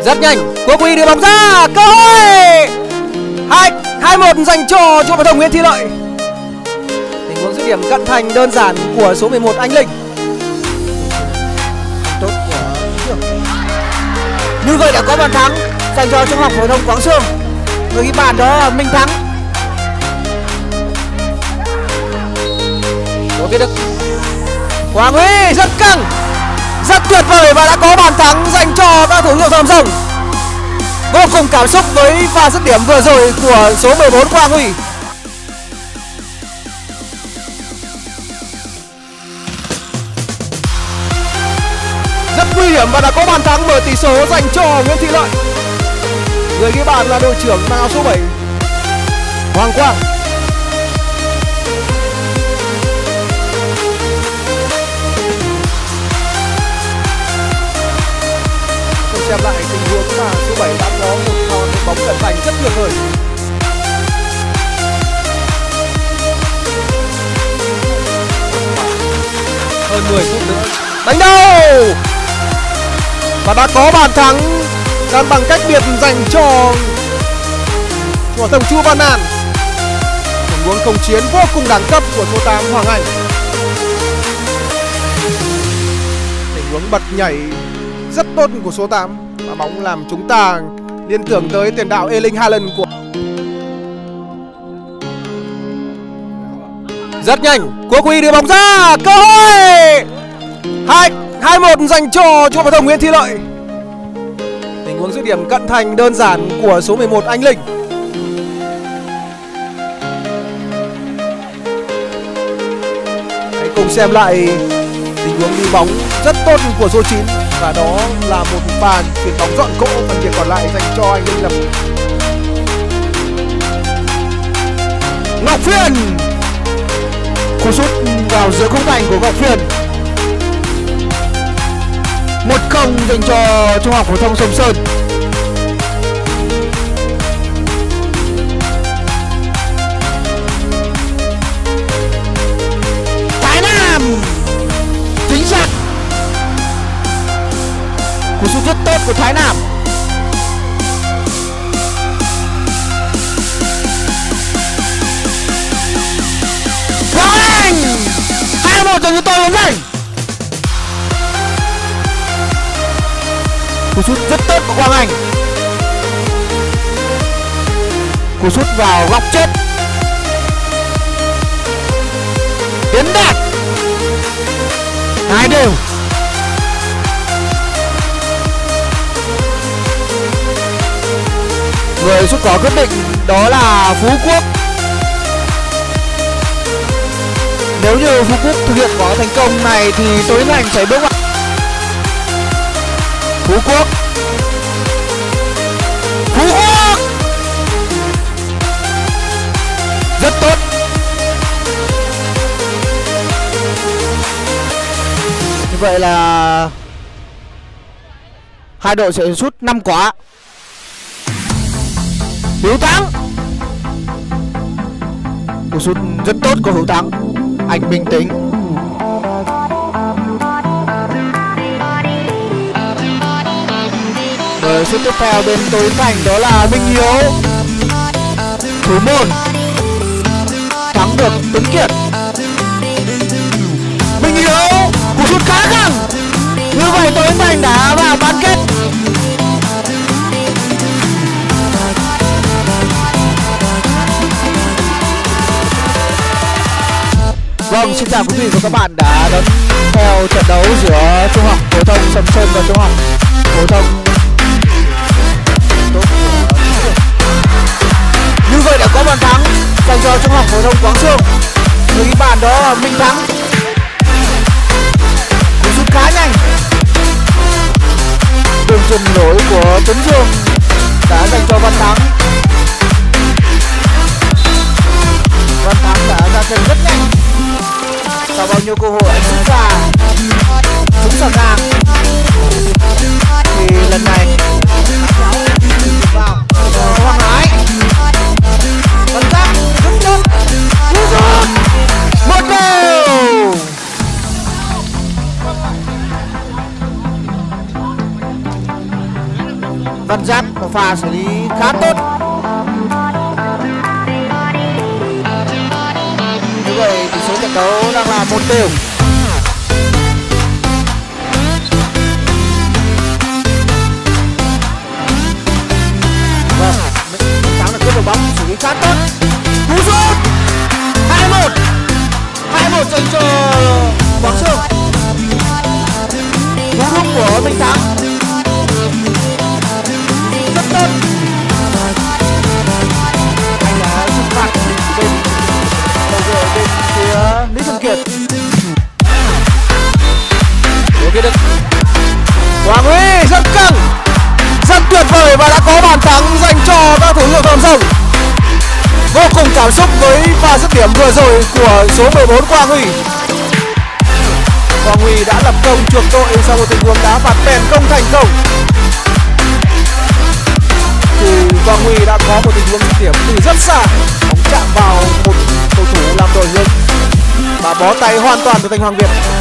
Rất nhanh, Quốc Huy đưa bóng ra, cơ hội 2-1 dành cho Trung học phổ thông Nguyễn Thị Lợi. Tình huống dứt điểm cận thành đơn giản của số 11 Anh Linh. Tốt của như vậy đã có bàn thắng dành cho Trung học phổ thông Quảng Xương. Người ghi bàn đó là Minh Thắng. Đỗ Viết Đức, Quang Huy rất căng, rất tuyệt vời và đã có bàn thắng dành cho các thủ hiệu Rồng Rồng. Vô cùng cảm xúc với pha dứt điểm vừa rồi của số 14 Quang Huy. Rất nguy hiểm và đã có bàn thắng mở tỷ số dành cho Nguyễn Thị Lợi. Người ghi bàn là đội trưởng mang áo số 7 Hoàng Quang. Xem lại tình huống mà số 7 đã có một bóng cận thành rất tuyệt vời. Hơn 10 phút nữa đánh đầu và đã có bàn thắng đang bằng cách biệt dành cho Trung học phổ thông Chu Văn An. Tình huống không chiến vô cùng đẳng cấp của số 8 Hoàng Anh. Tình huống bật nhảy rất tốt của số 8 và bóng làm chúng ta liên tưởng tới tiền đạo Erling Haaland của. Rất nhanh, Quốc Huy đưa bóng ra, cơ hội 2-1 dành cho Trung học phổ thông Nguyễn Thị Lợi. Tình huống dứt điểm cận thành đơn giản của số 11 Anh Linh. Hãy cùng xem lại tình huống đi bóng rất tốt của số 9 và đó là một pha chuyền bóng dọn cỗ, phần việc còn lại dành cho Anh Linh Lập. Ngọc Phiên, cú sút vào giữa khung thành của Ngọc Phiên. 1-0 dành cho Trung học phổ thông Sông Sơn. Thái Nam chính xác, cú sút rất tốt của Thái Nam. Quang Anh 2-1 dành cho tôi lớn này. Cú sút rất tốt của Quang Anh. Cú sút vào góc chết. Tiến Đạt 2-2. Người sút có quyết định đó là Phú Quốc. Nếu như Phú Quốc thực hiện có thành công này thì Tối Thành sẽ bước vào. Phú Quốc, Phú Quốc rất tốt. Như vậy là hai đội sẽ sút 5 quả. Hữu Thắng, cú sút rất tốt của Hữu Thắng. Anh bình tĩnh. Rồi sút tiếp theo bên Tối Thành đó là Minh Hiếu. Thủ môn thắng được Tuấn Kiệt. Minh Hiếu, cú sút khá căng. Như vậy Tối Thành đã vào bán kết. Vâng, xin chào quý vị và các bạn đã đón theo trận đấu giữa Trung học phổ thông Sầm Sơn và Trung học phổ thông. Như vậy đã có bàn thắng dành cho Trung học phổ thông Quảng Xương. Người ghi bàn đó là Minh Thắng. Cú sút khá nhanh. Đường chuyền nổi của Tuấn Dương đã dành cho Văn Thắng. Văn Thắng đã ra chân rất nhanh. Sau bao nhiêu cơ hội anh sút ra, trúng sầm ngang. Thì lần này vào Hoàng Hải. Văn Giáp đứng chân, cú sút 1-0. pha xử lý khá tốt. Như vậy tỷ số trận đấu đang là 1-1. Vâng, Minh Thắng đã cướp được bóng, xử lý khá tốt. Cú sút 2-1 dành cho Quảng Sương. Cú rút của Minh Thắng rất tốt. Anh đã trừng phạt bên đầu gỡ bên phía Lý Thường Kiệt. Điều kia được Quang Huy rất căng, rất tuyệt vời và đã có bàn thắng dành cho các thủ hiệu Tom Sông. Vô cùng cảm xúc với pha dứt điểm vừa rồi của số 14 Quang Huy. Quang Huy đã lập công chuộc tội sau một tình huống đá phạt bèn công thành công. Thì Quang Huy đã có một tình huống dứt điểm từ rất xa, bóng chạm vào một cầu thủ làm đổi hướng và bó tay hoàn toàn từ Thanh Hoàng Việt.